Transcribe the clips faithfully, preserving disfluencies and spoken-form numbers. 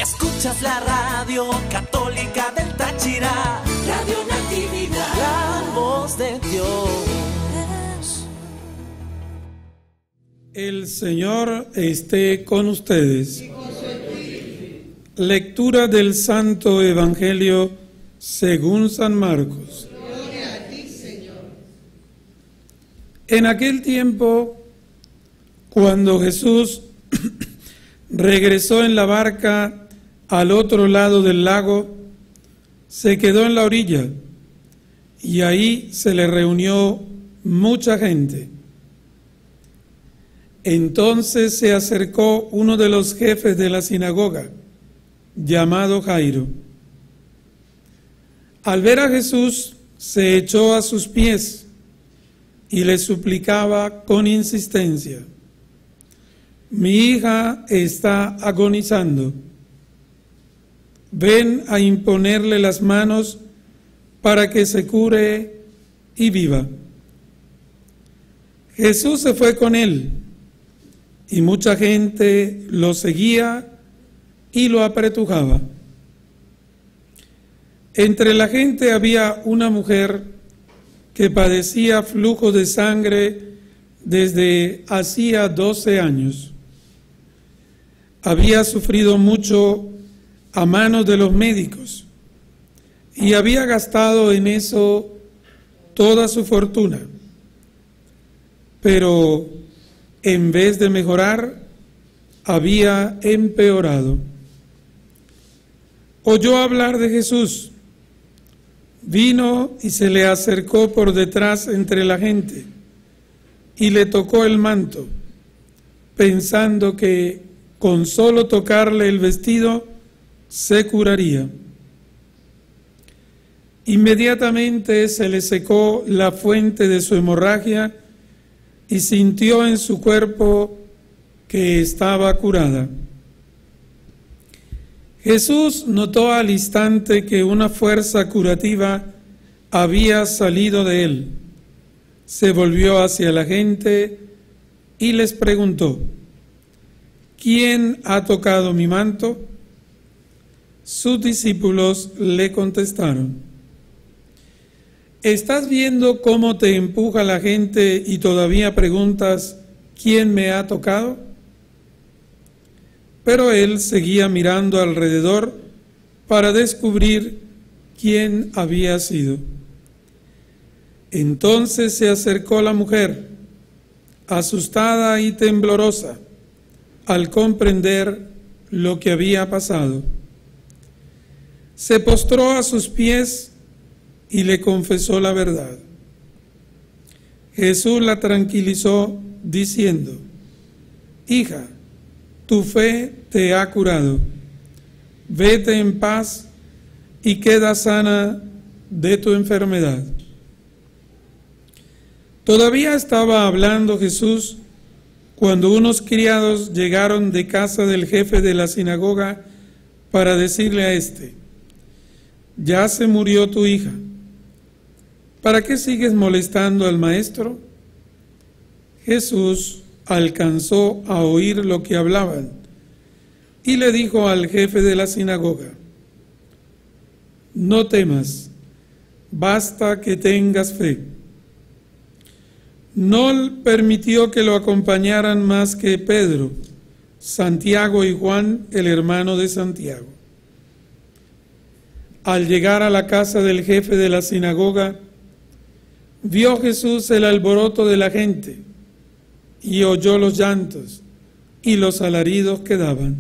Escuchas la radio católica del Táchira, Radio Natividad, la voz de Dios. El Señor esté con ustedes. Lectura del Santo Evangelio según San Marcos. Gloria a ti, Señor. En aquel tiempo, cuando Jesús regresó en la barca al otro lado del lago, se quedó en la orilla y ahí se le reunió mucha gente. Entonces se acercó uno de los jefes de la sinagoga, llamado Jairo. Al ver a Jesús, se echó a sus pies y le suplicaba con insistencia: mi hija está agonizando. Ven a imponerle las manos para que se cure y viva. Jesús se fue con él y mucha gente lo seguía y lo apretujaba. Entre la gente había una mujer que padecía flujo de sangre desde hacía doce años. Había sufrido mucho a manos de los médicos y había gastado en eso toda su fortuna. Pero en vez de mejorar, había empeorado. Oyó hablar de Jesús, vino y se le acercó por detrás entre la gente y le tocó el manto, pensando que con solo tocarle el vestido se curaría. Inmediatamente se le secó la fuente de su hemorragia y sintió en su cuerpo que estaba curada. Jesús notó al instante que una fuerza curativa había salido de él. Se volvió hacia la gente y les preguntó: ¿quién ha tocado mi manto? Sus discípulos le contestaron: ¿estás viendo cómo te empuja la gente y todavía preguntas quién me ha tocado? Pero él seguía mirando alrededor para descubrir quién había sido. Entonces se acercó la mujer, asustada y temblorosa, al comprender lo que había pasado. Se postró a sus pies y le confesó la verdad. Jesús la tranquilizó diciendo: hija, tu fe te ha curado. Vete en paz y queda sana de tu enfermedad. Todavía estaba hablando Jesús cuando unos criados llegaron de casa del jefe de la sinagoga para decirle a éste: ya se murió tu hija. ¿Para qué sigues molestando al maestro? Jesús alcanzó a oír lo que hablaban y le dijo al jefe de la sinagoga: no temas, basta que tengas fe. No permitió que lo acompañaran más que Pedro, Santiago y Juan, el hermano de Santiago. Al llegar a la casa del jefe de la sinagoga, vio Jesús el alboroto de la gente y oyó los llantos y los alaridos que daban.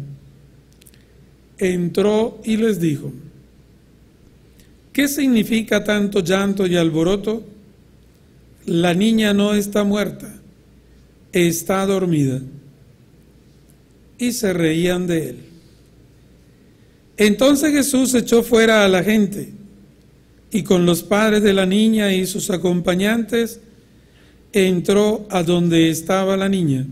Entró y les dijo: ¿qué significa tanto llanto y alboroto? La niña no está muerta, está dormida. Y se reían de él. Entonces Jesús echó fuera a la gente y con los padres de la niña y sus acompañantes entró a donde estaba la niña.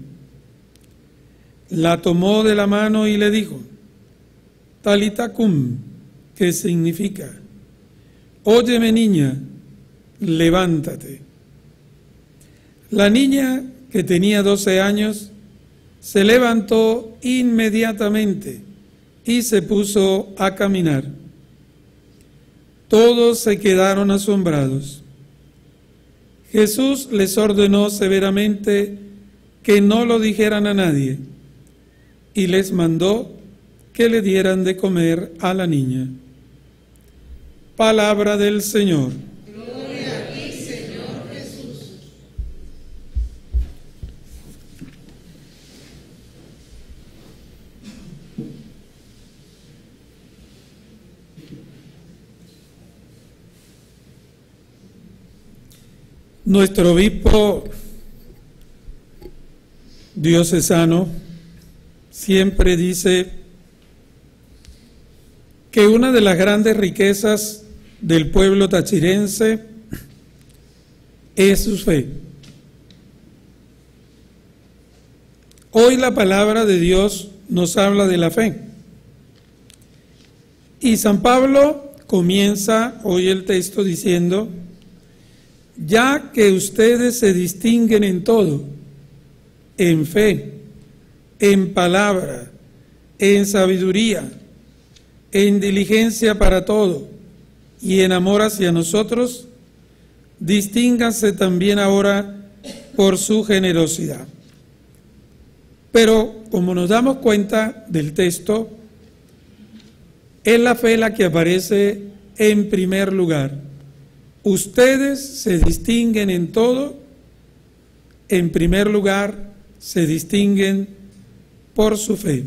La tomó de la mano y le dijo: Talita cum, que significa: óyeme, niña, levántate. La niña, que tenía doce años, se levantó inmediatamente y se puso a caminar. Todos se quedaron asombrados. Jesús les ordenó severamente que no lo dijeran a nadie y les mandó que le dieran de comer a la niña. Palabra del Señor. Gloria a ti, Señor Jesús. Nuestro obispo diocesano siempre dice que una de las grandes riquezas del pueblo tachirense es su fe. Hoy la palabra de Dios nos habla de la fe. Y San Pablo comienza hoy el texto diciendo: ya que ustedes se distinguen en todo, en fe, en palabra, en sabiduría, en diligencia para todo y en amor hacia nosotros, distínganse también ahora por su generosidad. Pero como nos damos cuenta del texto, es la fe la que aparece en primer lugar. Ustedes se distinguen en todo, en primer lugar se distinguen por su fe.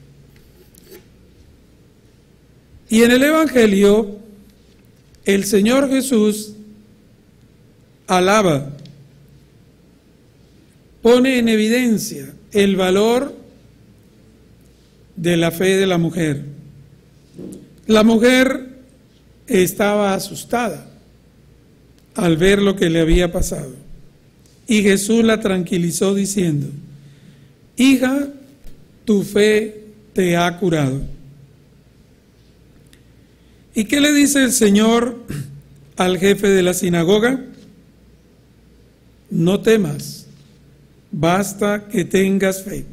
Y en el Evangelio, el Señor Jesús alaba, pone en evidencia el valor de la fe de la mujer. La mujer estaba asustada al ver lo que le había pasado. Y Jesús la tranquilizó diciendo: hija, tu fe te ha curado. ¿Y qué le dice el Señor al jefe de la sinagoga? No temas, basta que tengas fe.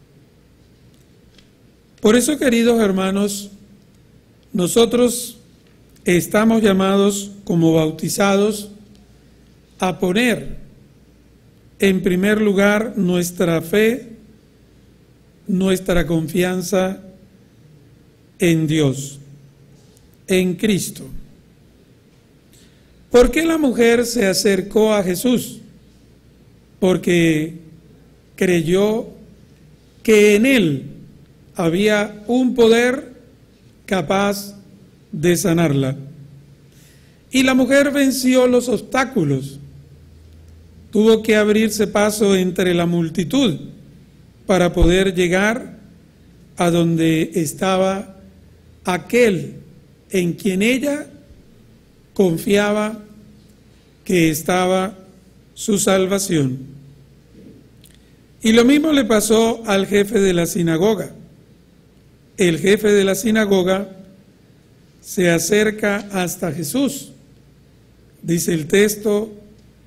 Por eso, queridos hermanos, nosotros estamos llamados como bautizados a poner en primer lugar nuestra fe, nuestra confianza en Dios, en Cristo. ¿Por qué la mujer se acercó a Jesús? Porque creyó que en Él había un poder capaz de sanarla. Y la mujer venció los obstáculos. Tuvo que abrirse paso entre la multitud para poder llegar a donde estaba aquel en quien ella confiaba que estaba su salvación. Y lo mismo le pasó al jefe de la sinagoga. El jefe de la sinagoga se acerca hasta Jesús. Dice el texto: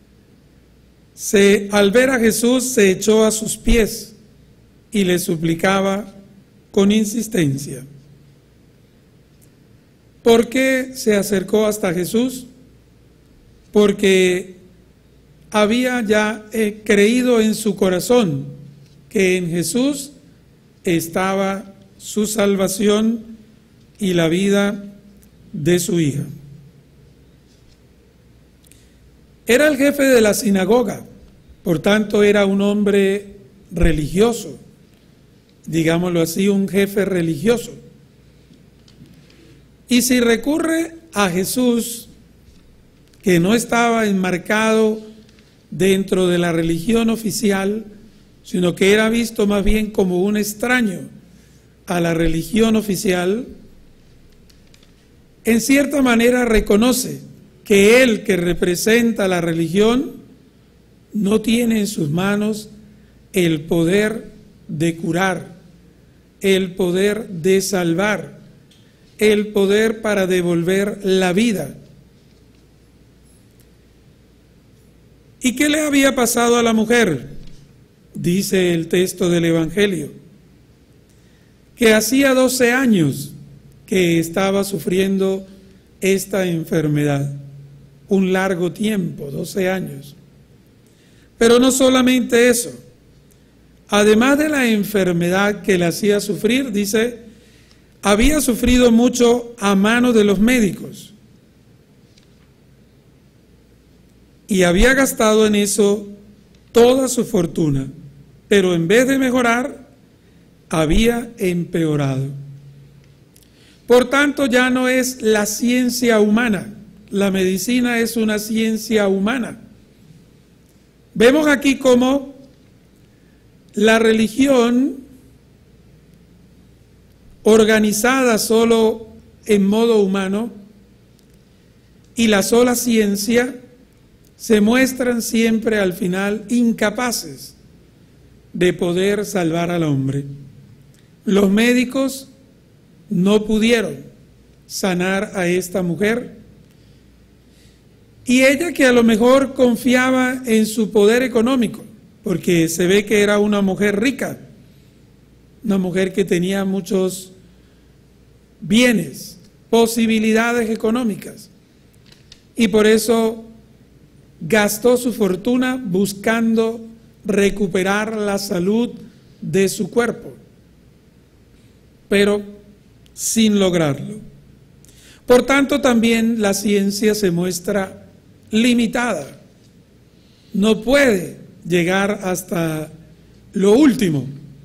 se, al ver a Jesús se echó a sus pies y le suplicaba con insistencia. ¿Por qué se acercó hasta Jesús? Porque había ya eh, creído en su corazón que en Jesús estaba su salvación y la vida de su hija. Era el jefe de la sinagoga, por tanto era un hombre religioso, digámoslo así, un jefe religioso. Y si recurre a Jesús, que no estaba enmarcado dentro de la religión oficial, sino que era visto más bien como un extraño a la religión oficial, en cierta manera reconoce que él, que representa la religión, no tiene en sus manos el poder de curar, el poder de salvar, el poder para devolver la vida. ¿Y qué le había pasado a la mujer? Dice el texto del Evangelio, que hacía doce años que estaba sufriendo esta enfermedad, un largo tiempo, doce años. Pero no solamente eso, además de la enfermedad que le hacía sufrir, dice, había sufrido mucho a manos de los médicos y había gastado en eso toda su fortuna, pero en vez de mejorar, había empeorado. Por tanto, ya no es la ciencia humana, la medicina es una ciencia humana. Vemos aquí cómo la religión, organizada solo en modo humano, y la sola ciencia se muestran siempre al final incapaces de poder salvar al hombre. Los médicos no pudieron sanar a esta mujer, y ella, que a lo mejor confiaba en su poder económico, porque se ve que era una mujer rica, una mujer que tenía muchos bienes, posibilidades económicas, y por eso gastó su fortuna buscando recuperar la salud de su cuerpo, pero sin lograrlo. Por tanto, también la ciencia se muestra limitada, no puede llegar hasta lo último.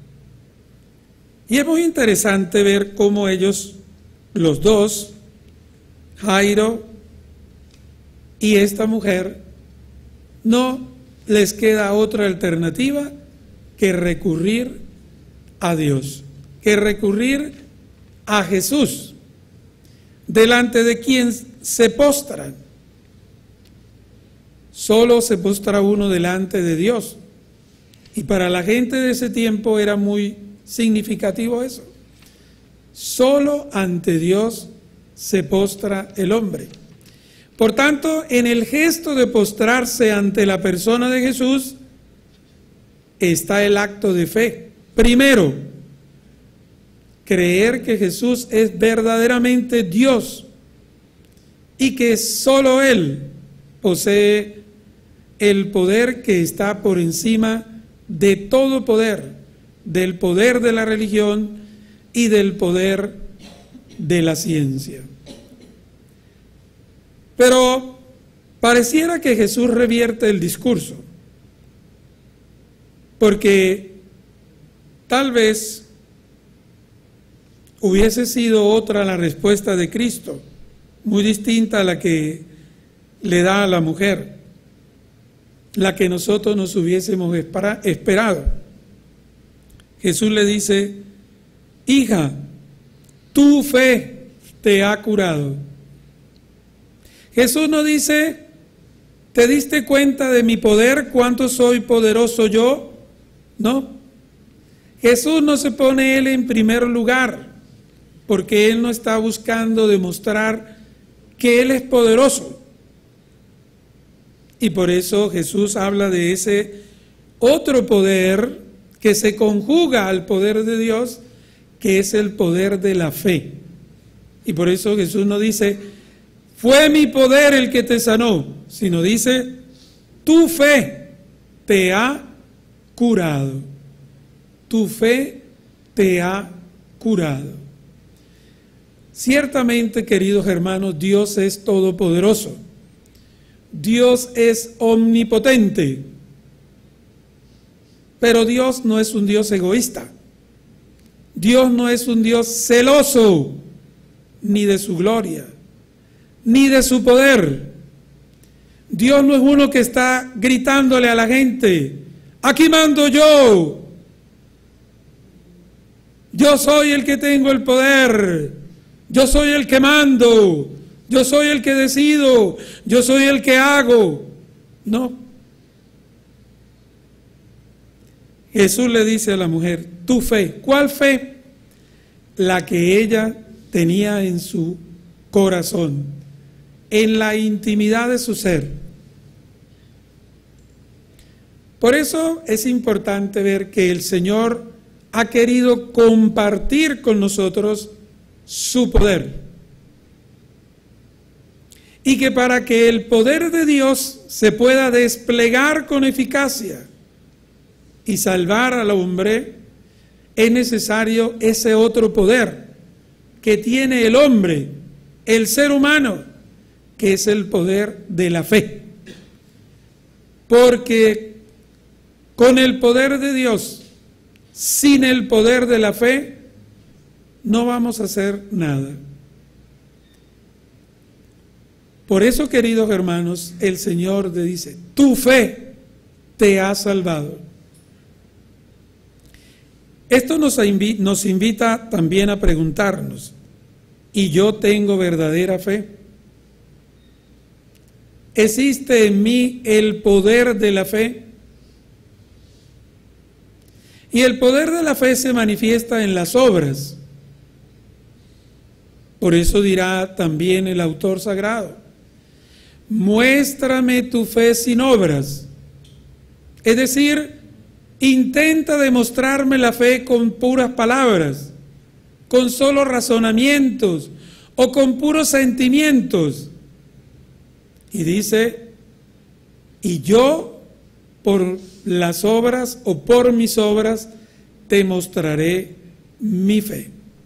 Y es muy interesante ver cómo ellos, los dos, Jairo y esta mujer, no les queda otra alternativa que recurrir a Dios, que recurrir a Jesús, delante de quien se postran. Solo se postra uno delante de Dios. Y para la gente de ese tiempo era muy significativo eso. Solo ante Dios se postra el hombre. Por tanto, en el gesto de postrarse ante la persona de Jesús está el acto de fe. Primero, creer que Jesús es verdaderamente Dios y que solo Él posee el poder que está por encima de todo poder, del poder de la religión y del poder de la ciencia. Pero pareciera que Jesús revierte el discurso, porque tal vez hubiese sido otra la respuesta de Cristo, muy distinta a la que le da a la mujer, la que nosotros nos hubiésemos esperado. Jesús le dice: hija, tu fe te ha curado. Jesús no dice: ¿te diste cuenta de mi poder? ¿Cuánto soy poderoso yo? No. Jesús no se pone Él en primer lugar, porque Él no está buscando demostrar que Él es poderoso. Y por eso Jesús habla de ese otro poder que se conjuga al poder de Dios, que es el poder de la fe. Y por eso Jesús no dice: fue mi poder el que te sanó, sino dice: tu fe te ha curado. Tu fe te ha curado. Ciertamente, queridos hermanos, Dios es todopoderoso. Dios es omnipotente. Pero Dios no es un Dios egoísta. Dios no es un Dios celoso, ni de su gloria, ni de su poder. Dios no es uno que está gritándole a la gente: aquí mando yo, yo soy el que tengo el poder, yo soy el que mando, yo soy el que decido, yo soy el que hago. No. Jesús le dice a la mujer: tu fe. ¿Cuál fe? La que ella tenía en su corazón, en la intimidad de su ser. Por eso es importante ver que el Señor ha querido compartir con nosotros su poder. Y que para que el poder de Dios se pueda desplegar con eficacia y salvar al hombre, es necesario ese otro poder que tiene el hombre, el ser humano, que es el poder de la fe. Porque con el poder de Dios, sin el poder de la fe, no vamos a hacer nada. Por eso, queridos hermanos, el Señor te dice, tu fe te ha salvado. Esto nos, invi- nos invita también a preguntarnos, ¿y yo tengo verdadera fe? ¿Existe en mí el poder de la fe? Y el poder de la fe se manifiesta en las obras. Por eso dirá también el autor sagrado, muéstrame tu fe sin obras. Es decir, intenta demostrarme la fe con puras palabras, con solo razonamientos o con puros sentimientos. Y dice, y yo por las obras o por mis obras te mostraré mi fe.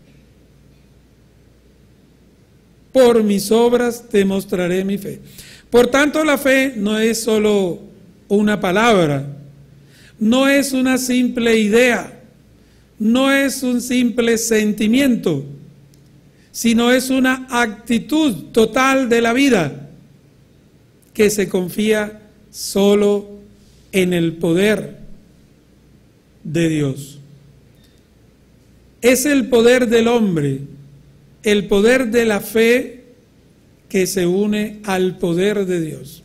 Por mis obras te mostraré mi fe. Por tanto, la fe no es solo una palabra, no es una simple idea, no es un simple sentimiento, sino es una actitud total de la vida que se confía solo en el poder de Dios. Es el poder del hombre, el poder de la fe que se une al poder de Dios.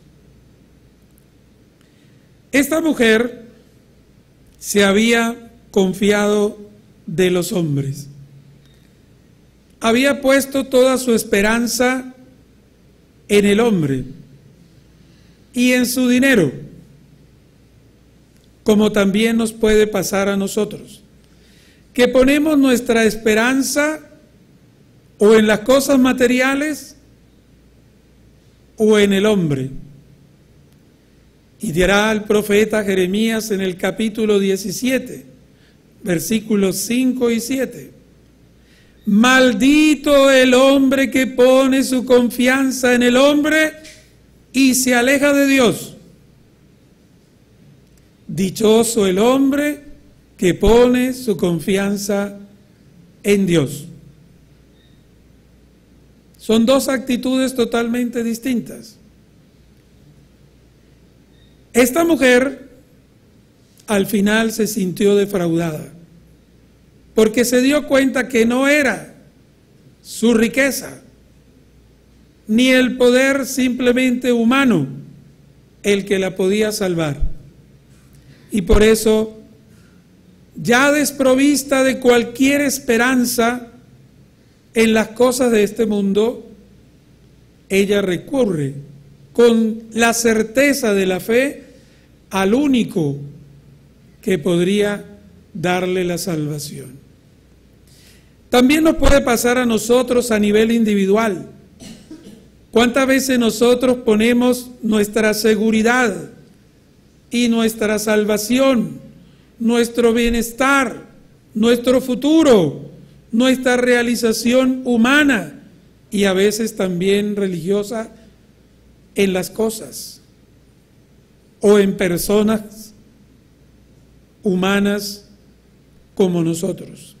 Esta mujer se había confiado de los hombres. Había puesto toda su esperanza en el hombre y en su dinero, como también nos puede pasar a nosotros, que ponemos nuestra esperanza o en las cosas materiales o en el hombre. Y dirá el profeta Jeremías en el capítulo diecisiete, versículos cinco y siete, maldito el hombre que pone su confianza en el hombre y se aleja de Dios. Dichoso el hombre que pone su confianza en Dios. Son dos actitudes totalmente distintas. Esta mujer al final se sintió defraudada, porque se dio cuenta que no era su riqueza, ni el poder simplemente humano el que la podía salvar. Y por eso, ya desprovista de cualquier esperanza en las cosas de este mundo, ella recurre con la certeza de la fe al único que podría darle la salvación. También nos puede pasar a nosotros a nivel individual. ¿Cuántas veces nosotros ponemos nuestra seguridad y nuestra salvación, nuestro bienestar, nuestro futuro, nuestra realización humana y a veces también religiosa en las cosas o en personas humanas como nosotros?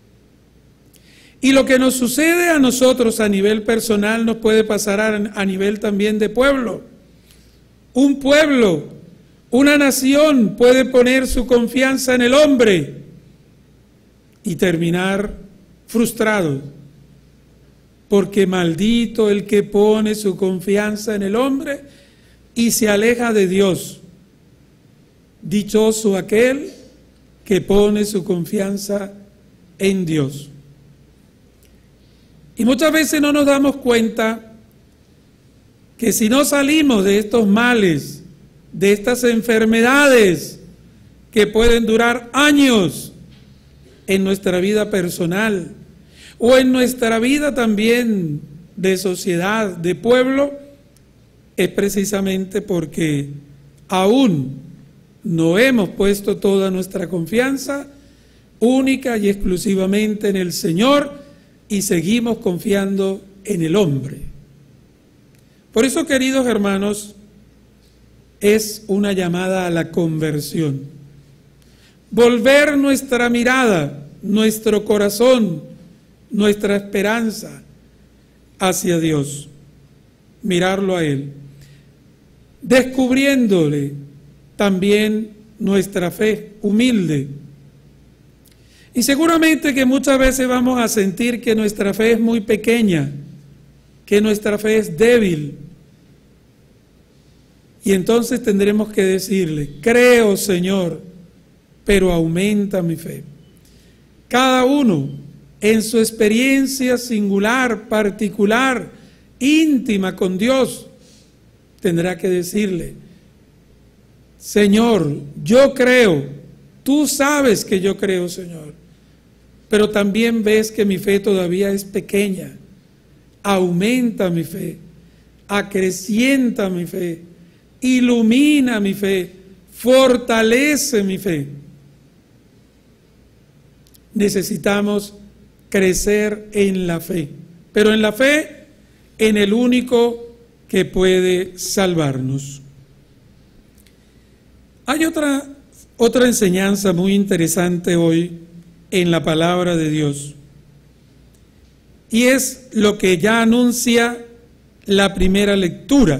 Y lo que nos sucede a nosotros a nivel personal nos puede pasar a, a nivel también de pueblo. Un pueblo, una nación puede poner su confianza en el hombre y terminar frustrado, porque maldito el que pone su confianza en el hombre y se aleja de Dios. Dichoso aquel que pone su confianza en Dios. Y muchas veces no nos damos cuenta que si no salimos de estos males, de estas enfermedades que pueden durar años, en nuestra vida personal o en nuestra vida también de sociedad, de pueblo, es precisamente porque aún no hemos puesto toda nuestra confianza única y exclusivamente en el Señor y seguimos confiando en el hombre. Por eso, queridos hermanos, es una llamada a la conversión. Volver nuestra mirada, nuestro corazón, nuestra esperanza hacia Dios. Mirarlo a Él. Descubriéndole también nuestra fe humilde. Y seguramente que muchas veces vamos a sentir que nuestra fe es muy pequeña, que nuestra fe es débil. Y entonces tendremos que decirle, creo, Señor, pero aumenta mi fe. Cada uno en su experiencia singular, particular, íntima con Dios, tendrá que decirle, Señor, yo creo, tú sabes que yo creo, Señor, pero también ves que mi fe todavía es pequeña. Aumenta mi fe, acrecienta mi fe, ilumina mi fe, fortalece mi fe. Necesitamos crecer en la fe, pero en la fe, en el único que puede salvarnos. Hay otra, otra enseñanza muy interesante hoy en la palabra de Dios, y es lo que ya anuncia la primera lectura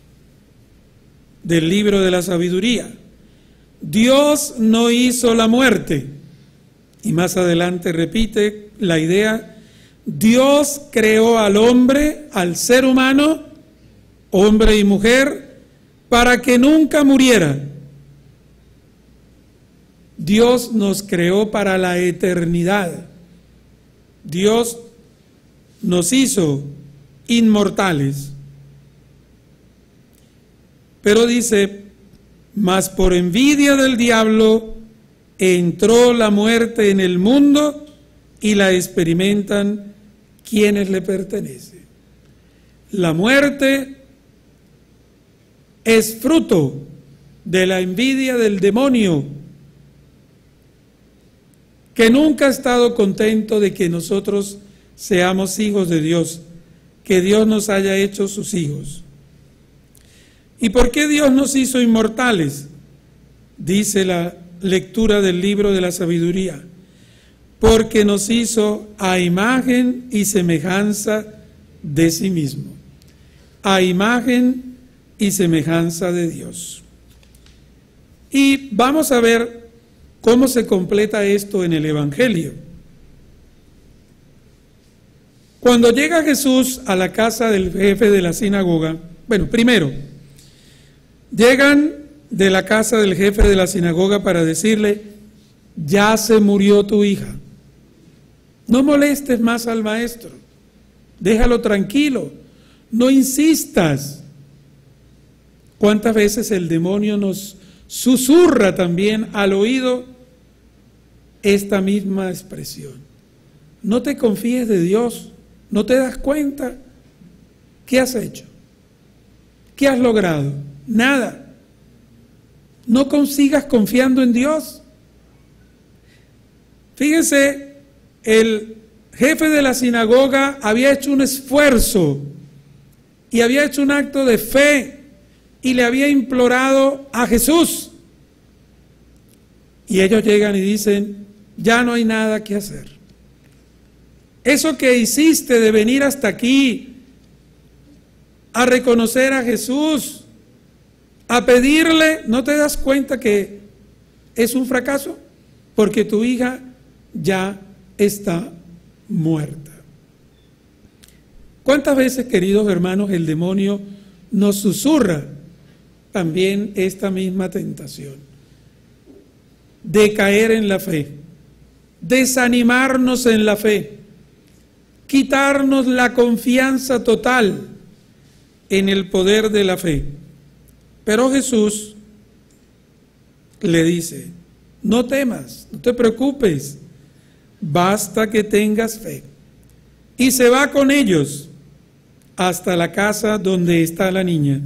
del libro de la sabiduría. Dios no hizo la muerte, y más adelante repite la idea, Dios creó al hombre, al ser humano, hombre y mujer, para que nunca muriera. Dios nos creó para la eternidad. Dios nos hizo inmortales. Pero dice, mas por envidia del diablo entró la muerte en el mundo y la experimentan quienes le pertenecen. La muerte es fruto de la envidia del demonio, que nunca ha estado contento de que nosotros seamos hijos de Dios, que Dios nos haya hecho sus hijos. ¿Y por qué Dios nos hizo inmortales? Dice la lectura del libro de la sabiduría, porque nos hizo a imagen y semejanza de sí mismo, a imagen y semejanza de Dios. Y vamos a ver ¿cómo se completa esto en el Evangelio? Cuando llega Jesús a la casa del jefe de la sinagoga, bueno, primero, llegan de la casa del jefe de la sinagoga para decirle, ya se murió tu hija, no molestes más al maestro, déjalo tranquilo, no insistas. ¿Cuántas veces el demonio nos susurra también al oído esta misma expresión? No te confíes de Dios, no te das cuenta. ¿Qué has hecho? ¿Qué has logrado? Nada. No consigas confiando en Dios. Fíjense, el jefe de la sinagoga había hecho un esfuerzo y había hecho un acto de fe y le había implorado a Jesús. Y ellos llegan y dicen, ya no hay nada que hacer. Eso que hiciste de venir hasta aquí a reconocer a Jesús, a pedirle, ¿no te das cuenta que es un fracaso? Porque tu hija ya está muerta. ¿Cuántas veces, queridos hermanos, el demonio nos susurra también esta misma tentación de caer en la fe, desanimarnos en la fe, quitarnos la confianza total en el poder de la fe? Pero Jesús le dice, no temas, no te preocupes, basta que tengas fe. Y se va con ellos hasta la casa donde está la niña.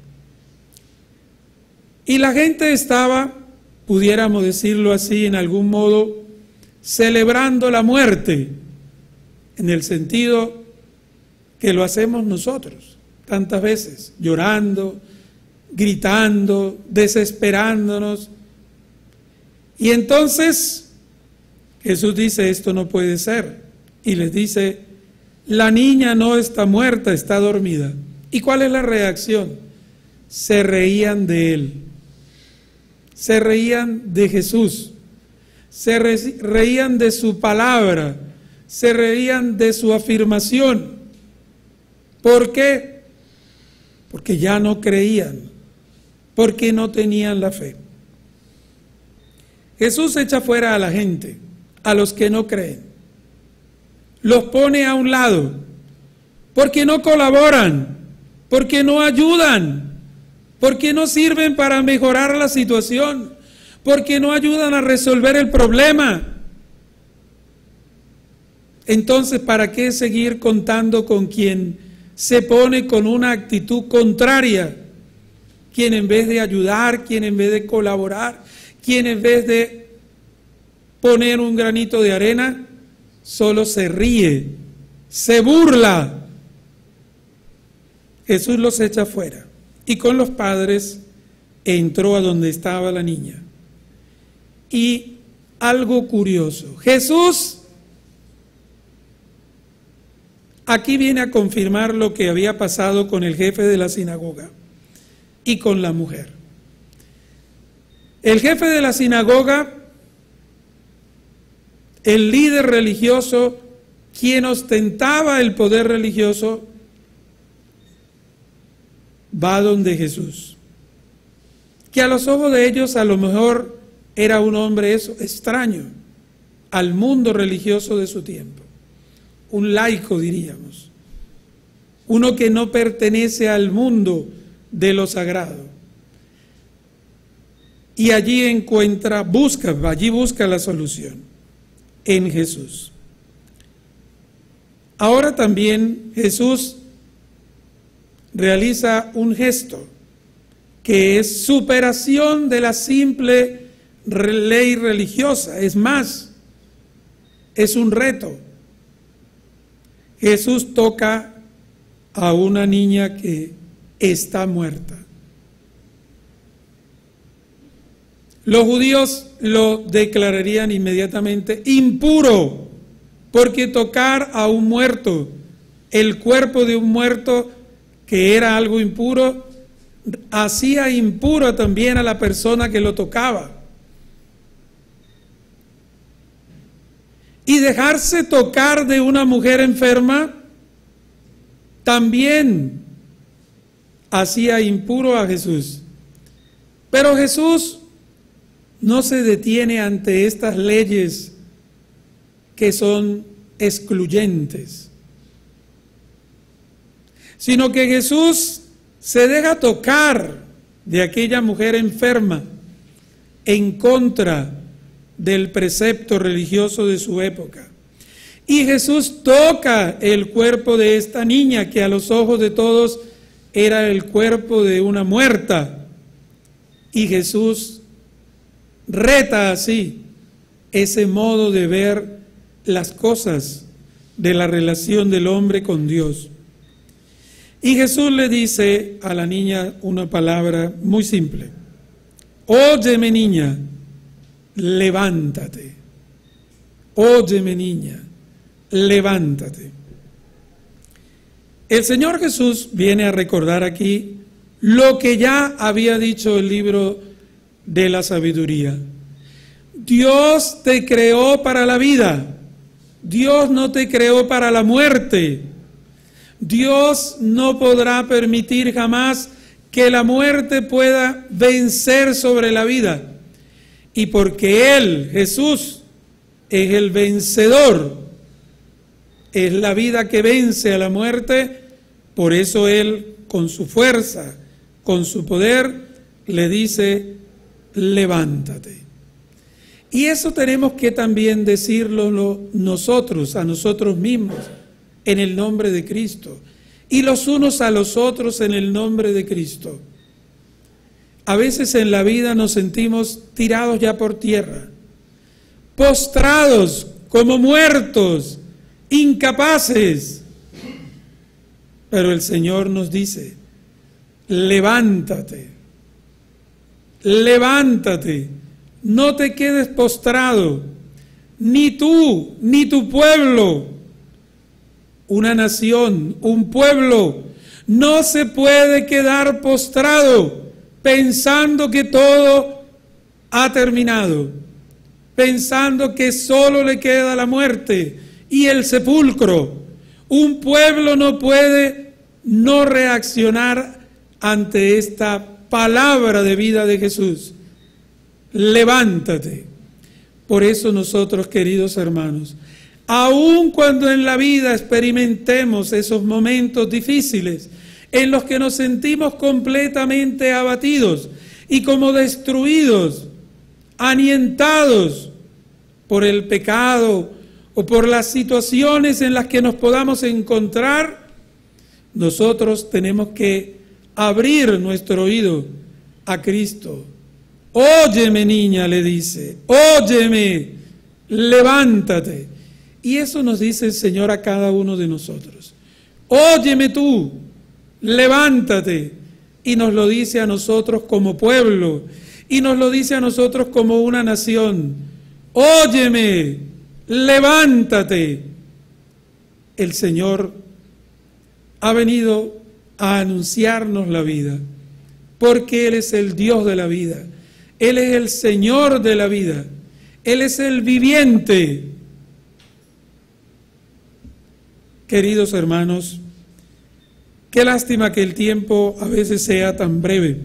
Y la gente estaba, pudiéramos decirlo así, en algún modo, celebrando la muerte, en el sentido que lo hacemos nosotros tantas veces, llorando, gritando, desesperándonos. Y entonces Jesús dice, esto no puede ser. Y les dice, la niña no está muerta, está dormida. ¿Y cuál es la reacción? Se reían de él. Se reían de Jesús. Se re- reían de su palabra. Se reían de su afirmación. ¿Por qué? Porque ya no creían. Porque no tenían la fe. Jesús echa fuera a la gente, a los que no creen. Los pone a un lado, porque no colaboran, porque no ayudan, porque no sirven para mejorar la situación, porque no ayudan a resolver el problema. Entonces, ¿para qué seguir contando con quien se pone con una actitud contraria? Quien en vez de ayudar, quien en vez de colaborar, quien en vez de poner un granito de arena, solo se ríe, se burla. Jesús los echa fuera y con los padres entró a donde estaba la niña. Y algo curioso, Jesús aquí viene a confirmar lo que había pasado con el jefe de la sinagoga y con la mujer. El jefe de la sinagoga, el líder religioso, quien ostentaba el poder religioso, va donde Jesús, que a los ojos de ellos a lo mejor era un hombre eso, extraño al mundo religioso de su tiempo, un laico diríamos, uno que no pertenece al mundo de lo sagrado. Y allí encuentra, busca, allí busca la solución, en Jesús. Ahora también Jesús realiza un gesto que es superación de la simple ley religiosa, es más, es un reto. Jesús toca a una niña que está muerta. Los judíos lo declararían inmediatamente impuro, porque tocar a un muerto, el cuerpo de un muerto que era algo impuro, hacía impuro también a la persona que lo tocaba. Y dejarse tocar de una mujer enferma también hacía impuro a Jesús. Pero Jesús no se detiene ante estas leyes que son excluyentes, sino que Jesús se deja tocar de aquella mujer enferma en contra del precepto religioso de su época. Y Jesús toca el cuerpo de esta niña que a los ojos de todos era el cuerpo de una muerta. Y Jesús reta así ese modo de ver las cosas de la relación del hombre con Dios. Y Jesús le dice a la niña una palabra muy simple: óyeme, niña, levántate. Óyeme, niña, levántate. El Señor Jesús viene a recordar aquí lo que ya había dicho el libro de la sabiduría. Dios te creó para la vida. Dios no te creó para la muerte. Dios no podrá permitir jamás que la muerte pueda vencer sobre la vida. Y porque Él, Jesús, es el vencedor, es la vida que vence a la muerte, por eso Él, con su fuerza, con su poder, le dice: levántate. Y eso tenemos que también decirlo nosotros, a nosotros mismos, en el nombre de Cristo, y los unos a los otros en el nombre de Cristo. A veces en la vida nos sentimos tirados ya por tierra, postrados como muertos, incapaces. Pero el Señor nos dice, levántate, levántate, no te quedes postrado, ni tú, ni tu pueblo. Una nación, un pueblo, no se puede quedar postrado pensando que todo ha terminado, pensando que solo le queda la muerte y el sepulcro. Un pueblo no puede no reaccionar ante esta palabra de vida de Jesús. Levántate. Por eso nosotros, queridos hermanos, aun cuando en la vida experimentemos esos momentos difíciles en los que nos sentimos completamente abatidos y como destruidos, anientados por el pecado o por las situaciones en las que nos podamos encontrar, nosotros tenemos que abrir nuestro oído a Cristo. Óyeme, niña, le dice, óyeme, levántate. Y eso nos dice el Señor a cada uno de nosotros. Óyeme tú, levántate. Y nos lo dice a nosotros como pueblo, y nos lo dice a nosotros como una nación. Óyeme, levántate. El Señor ha venido a anunciarnos la vida, porque Él es el Dios de la vida. Él es el Señor de la vida. Él es el viviente. Queridos hermanos, qué lástima que el tiempo a veces sea tan breve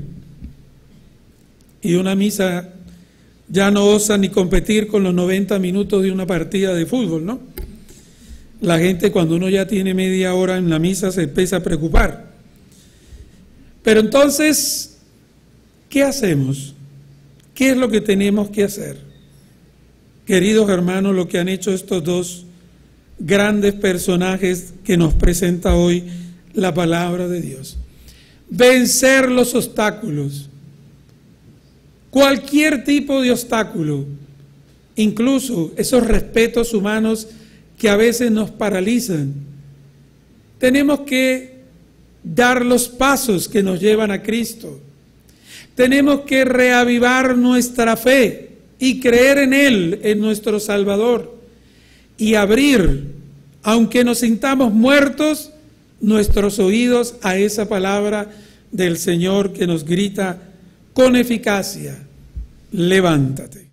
y una misa ya no osa ni competir con los noventa minutos de una partida de fútbol, ¿no? La gente, cuando uno ya tiene media hora en la misa, se empieza a preocupar. Pero entonces, ¿qué hacemos? ¿Qué es lo que tenemos que hacer? Queridos hermanos, lo que han hecho estos dos grandes personajes que nos presenta hoy la palabra de Dios. Vencer los obstáculos, cualquier tipo de obstáculo, incluso esos respetos humanos que a veces nos paralizan. Tenemos que dar los pasos que nos llevan a Cristo. Tenemos que reavivar nuestra fe y creer en Él, en nuestro Salvador, y abrir, aunque nos sintamos muertos, nuestros oídos a esa palabra del Señor que nos grita con eficacia: levántate.